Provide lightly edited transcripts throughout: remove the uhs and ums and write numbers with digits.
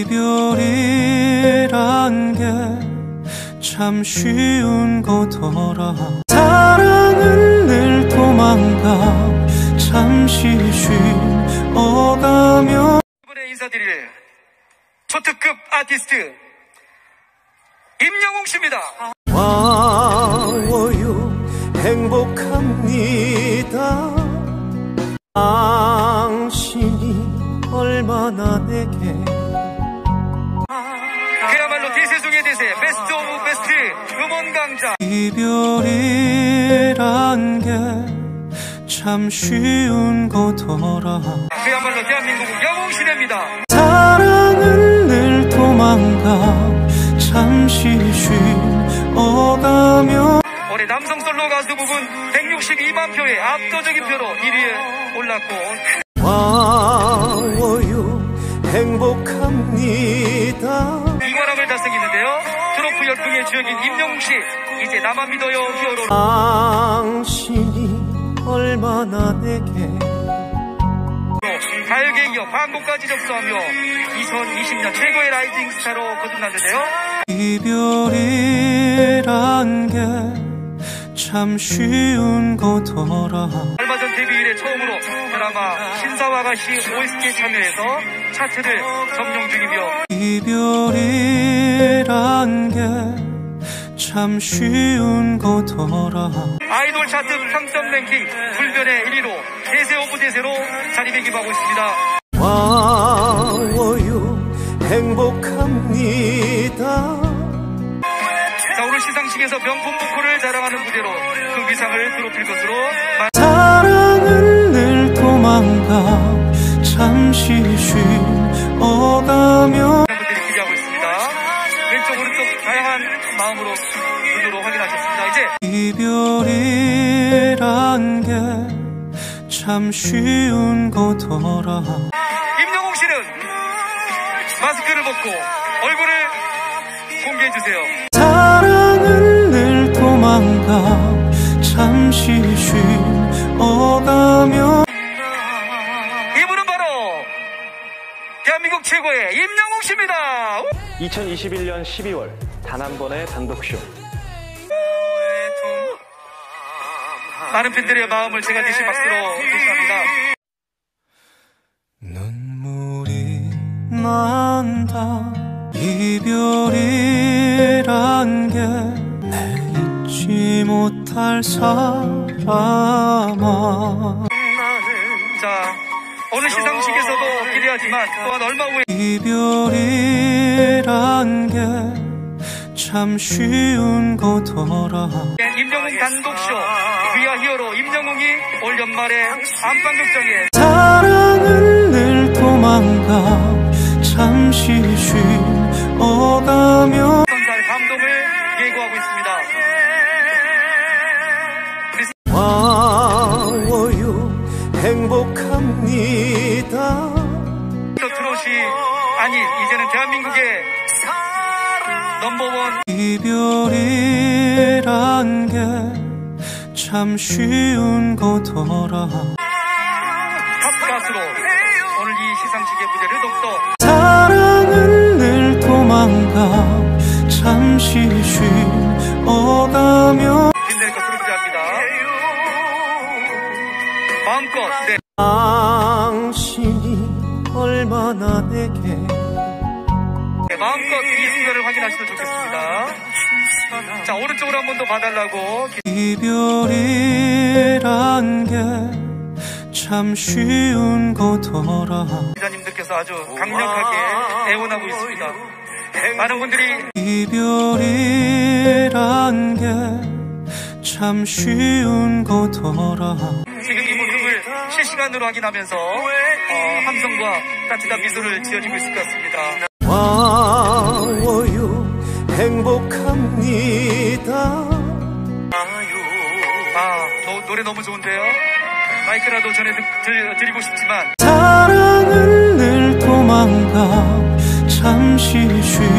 이별이란 게 참 쉬운 거더라. 사랑은 늘 도망가 잠시 쉬어가며. 이번에 인사드릴 초특급 아티스트 임영웅 씨입니다. 와요 행복합니다. 당신이 얼마나 내게. 그야말로 대세 중의 대세, 베스트 오브 베스트 음원 강자. 이별이란 게 참 쉬운 거더라. 그야말로 대한민국 영웅 시대입니다. 사랑은 늘 도망가 잠시 쉬어가며. 올해 남성 솔로 가수 부분 162만 표의 압도적인 표로 1위에 올랐고. 와요 행복합니다. 이관왕을 달성했는데요. 트로프 열풍의 주역인 임영웅 씨, 이제 나만 믿어요 히어로. 당신이 얼마나 내게. 가요계에 이어 광고까지 접수하며 2020년 최고의 라이징 스타로 거듭났는데요. 이별이란 게 참 쉬운 거더라. 얼마 전 데뷔 이래 처음으로 드라마 신사와 아가씨 OST에 참여해서 차트를 점령 중이며. 이별이란 게 참 쉬운 거더라. 아이돌 차트 평점 랭킹 불변의 1위로 대세 오브 대세로 자리매김하고 있습니다. 와요 행복합니다. 자, 오늘 시상식에서 명품 보컬을 자랑하는 무대로 그 위상을 드높일 것으로. 사랑은 늘 도망가 잠시 쉬어가며. 분들이 기대하고 있습니다. 왼쪽 오른쪽 다양한 마음으로 눈으로 확인하셨습니다. 이제 이별이란 게 참 쉬운 거더라. 임영웅 씨는 마스크를 벗고 얼굴을 공개해 주세요. 사랑은 늘 도망가 잠시 쉬어가며. 이분은 바로 대한민국 최고의 임영웅 씨입니다. 2021년 12월 단 한 번의 단독쇼. 많은 팬들의 마음을 제가 대신 박수로 대신합니다. 눈물이 난다. 이별이란 게 내 잊지 못할 사람아. 자, 오늘 시상식에서도 기대하지만 또한 얼마 후에 이별이란 게 참 쉬운 거더라. 임영웅 단독쇼 귀하 히어로 임영웅이 올 연말에 안방극장에. 사랑은 늘 도망가 잠시 쉬어가며. 선사할 감동을 예고하고 있습니다. 와요 행복합니다. 트롯이 아닌 이제는 대한민국의 넘버원. 이별이란 게 참 쉬운 거더라. 탑가수로 오늘 이 시상식의 무대를 더욱더. 사랑은 늘 도망가 잠시 쉬어가며. 빛낼 것으로 기대합니다. 마음껏. 네. 당신이 얼마나 내게. 마음껏 이 순간을 확인하시면 좋겠습니다. 자, 오른쪽으로 한 번 더 봐달라고. 이별이란 게 참 쉬운 거더라. 기자님들께서 아주 강력하게 애원하고 있습니다. 많은 분들이 이별이란 게 참 쉬운 거더라. 지금 이 모습을 실시간으로 확인하면서 함성과 따뜻한 미소를 지어주고 있을 것 같습니다. 와요 행복합니다. 노래 너무 좋은데요. 마이크라도 전해드리고 싶지만. 사랑은 늘 도망가 잠시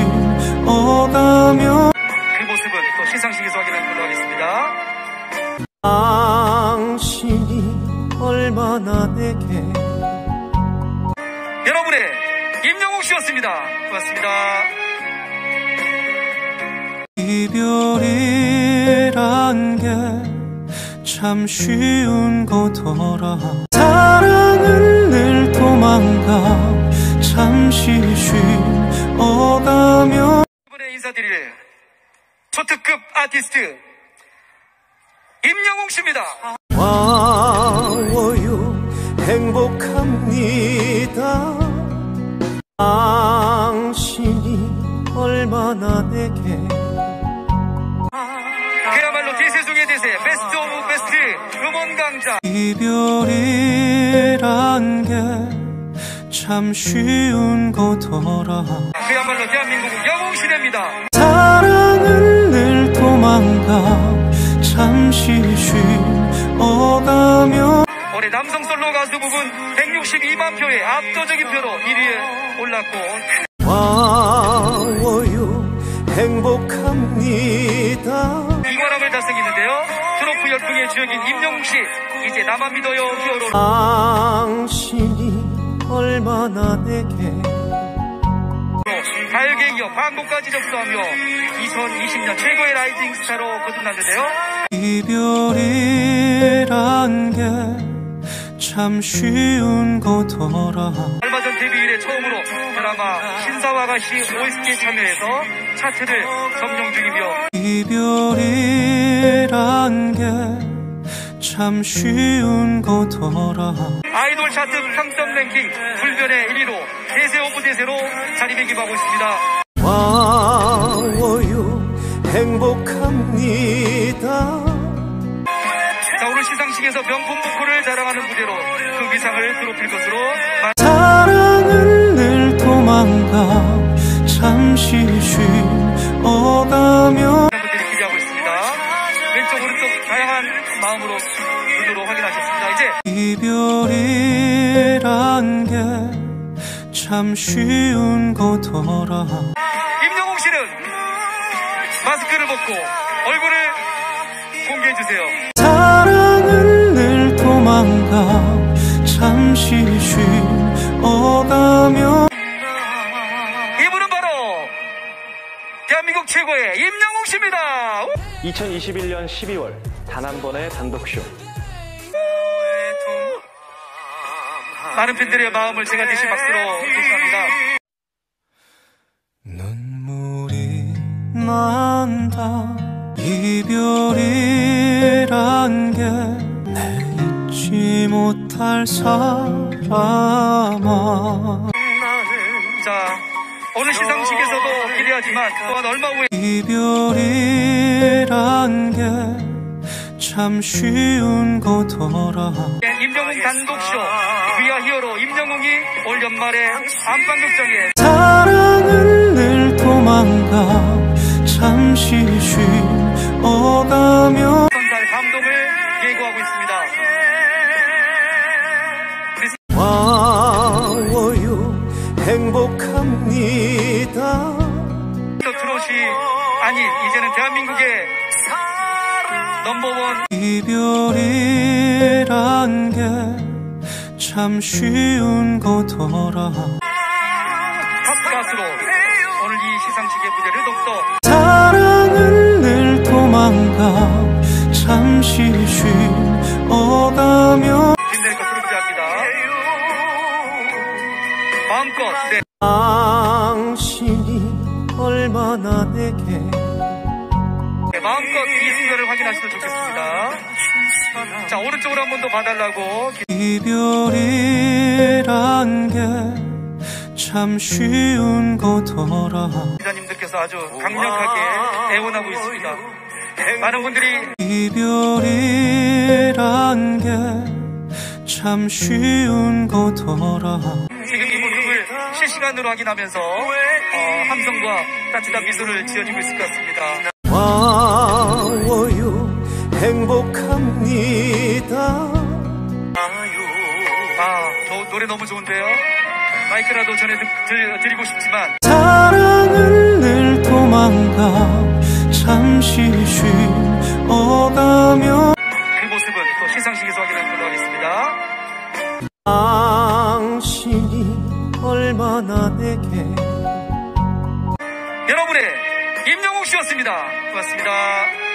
쉬어가며. 그 모습은 또 시상식에서 확인하는 걸로 하겠습니다. 당신이 얼마나 내게. 여러분의 임영웅 씨였습니다. 고맙습니다. 이별이란 게 참 쉬운 거더라. 사랑은 늘 도망가 잠시 쉬어가며. 이번에 인사드릴 초특급 아티스트 임영웅 씨입니다. 와워요 행복합니다. 당신이 얼마나 내게. 그야말로 대세 중의 대세, 베스트 오브 베스트 음원 강자. 이별이란 게 참 쉬운 거더라. 그야말로 대한민국 영웅 시대입니다. 사랑은 늘 도망가 잠시 쉬어가며. 올해 남성 솔로 가수 부분 162만 표의 압도적인 표로 1위에 올랐고. 와워요 행복합니다. 이관왕을 달성했는데요. 트로프 열풍의 주역인 임영웅 씨, 이제 나만 믿어요 히어로. 당신이 얼마나 내게. 가요계에 이어 광고까지 접수하며 2020년 최고의 라이징 스타로 거듭났는데요. 이별이란 게 참 쉬운 거더라. 얼마 전 데뷔 이래 처음으로 드라마 신사와 아가씨 OST에 참여해서 차트를 점령 중이며. 이별이란 게 참 쉬운 거더라. 아이돌 차트 평점 랭킹 불변의 1위로 대세 오브 대세로 자리매김하고 있습니다. 와워요 행복합니다. 자, 오늘 시상식에서 명품 보컬을 자랑하는 무대로 그 위상을 드높일 것으로. 사랑은 늘 도망가 잠시 쉬어가며. 분들이 기대하고 있습니다. 왼쪽 오른쪽 다양한 마음으로 눈으로 확인하셨습니다. 이제 이별이란 게 참 쉬운 거더라. 임영웅 씨는 마스크를 벗고 얼굴을 공개해 주세요. 사랑은 늘 도망가 잠시 쉬어가며. 이분은 바로 대한민국 최고의 임영웅 씨입니다. 2021년 12월 단 한 번의 단독쇼. 많은 팬들의 마음을 제가 대신 박수로 축하합니다. 눈물이 난다. 이별이란 게 내 잊지 못할 사람아. 자, 오늘 시상식에서도 기대하지만 또한 얼마 후에 이별이란 게 참 쉬운 거더라. 임영웅 단독쇼 귀하 히어로 임영웅이 올 연말에 안방극장에. 사랑은 늘 도망가 잠시 쉬어가며. 선달 감동을 예고하고 있습니다. 와워요 행복합니다. 트롯이 아닌 이제는 대한민국의 넘버원. 이별이란 게 참 쉬운 거더라. 탑가수로 오늘 이 시상식의 무대를 더욱더. 사랑은 늘 도망가 잠시 쉬어가며. 힘낼 것으로 기대합니다. 마음껏. 네. 당신이 얼마나 내게. 마음껏 이 순간을 확인하시면 좋겠습니다. 자, 오른쪽으로 한 번 더 봐달라고. 이별이란 게 참 쉬운 거더라. 기자님들께서 아주 강력하게 애원하고 있습니다. 많은 분들이 이별이란 게 참 쉬운 거더라. 지금 이 모습을 실시간으로 확인하면서 함성과 따뜻한 미소를 지어주고 있을 것 같습니다. 와워요 행복합니다. 노래 너무 좋은데요. 마이크라도 전해드리고 싶지만. 사랑은 늘 도망가 잠시 쉬어가며. 그 모습은 또 시상식에서 확인하는 걸로 하겠습니다. 당신이 얼마나 하나 내게. 여러분의 임영웅 씨였습니다. 고맙습니다.